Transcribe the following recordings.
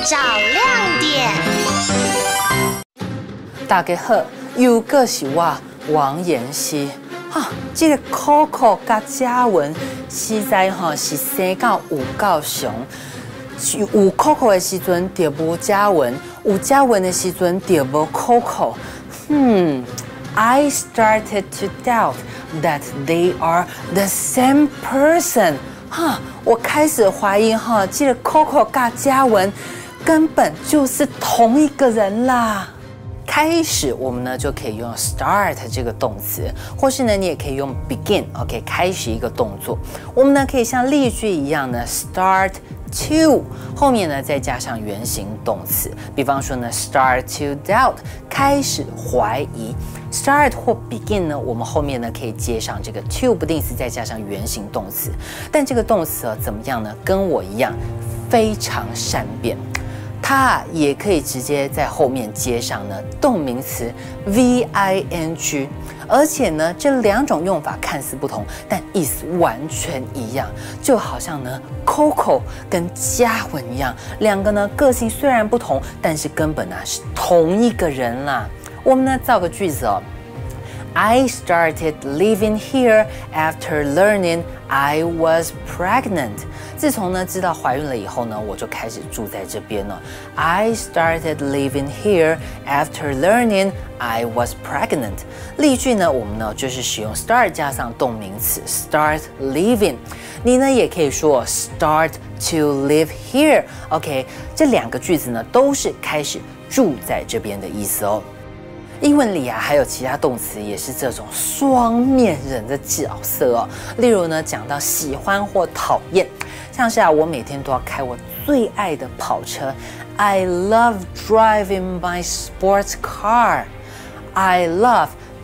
照亮点。 大家好，又个是我王妍希。这个 Coco 甲嘉文实在是生到有够熊。有 Coco 的时阵就无嘉文，有嘉文的时阵就无 Coco。I started to doubt that they are the same person。我开始怀疑这个 Coco 甲嘉文根本就是同一个人啦。开始，我们呢就可以用 start 这个动词，或是呢你也可以用 begin，OK， 开始一个动作。我们呢可以像例句一样呢 start to 后面呢再加上原形动词，比方说呢 start to doubt 开始怀疑 ，start 或 begin 呢我们后面呢可以接上这个 to 不定词再加上原形动词，但这个动词怎么样呢？跟我一样非常善变。它也可以直接在后面接上呢动名词 VING， 而且呢这两种用法看似不同，但意思完全一样，就好像呢 Coco 跟嘉文一样，两个呢个性虽然不同，但是根本是同一个人啦。我们呢造个句子I started living here after learning I was pregnant。自从呢知道怀孕了以后呢，我就开始住在这边了。I started living here after learning I was pregnant。例句呢，我们呢就是使用 start 加上动名词 start living。你呢也可以说 start to live here。OK， 这两个句子呢都是开始住在这边的意思哦。英文里还有其他动词也是这种双面人的角色哦。例如呢，讲到喜欢或讨厌，像是我每天都要开我最爱的跑车 ，I love driving my sports car. I love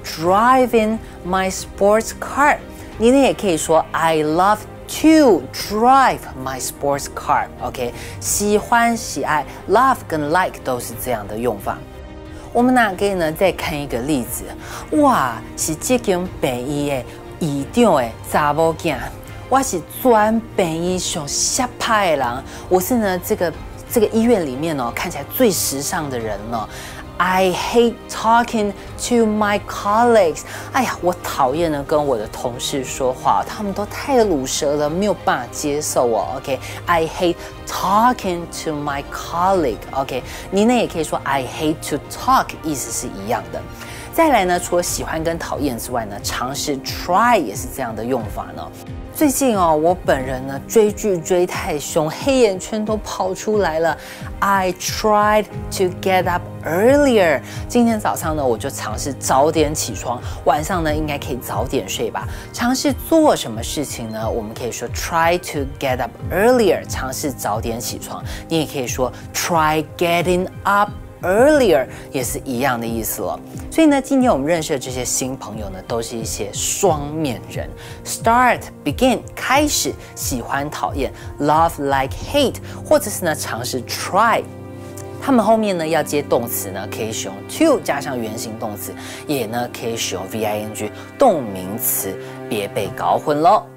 driving my sports car. 你呢也可以说 I love to drive my sports car. OK， 喜欢、喜爱 ，love 跟 like 都是这样的用法。我们可以呢再看一个例子，哇，是这间病院的院长的查某囝，我是全病院上下派的人，我是呢这个医院里面看起来最时尚的人了。I hate talking to my colleagues。哎呀，我讨厌呢跟我的同事说话，他们都太鲁舌了，没有办法接受我。OK，I hate talking to my colleague。OK， 你呢也可以说 I hate to talk， 意思是一样的。再来呢，除了喜欢跟讨厌之外呢，尝试 try 也是这样的用法呢。最近我本人呢追剧追太凶，黑眼圈都跑出来了。I tried to get up earlier。今天早上呢，我就尝试早点起床，晚上呢应该可以早点睡吧。尝试做什么事情呢？我们可以说 try to get up earlier， 尝试早点起床。你也可以说 try getting up。Earlier 也是一样的意思了，所以呢，今天我们认识的这些新朋友呢，都是一些双面人。Start、begin 开始，喜欢、讨厌 ，love、like、hate， 或者是呢尝试 try。他们后面呢要接动词呢，可以使用 to 加上原形动词，也呢可以使用 VING 动名词，别被搞混喽。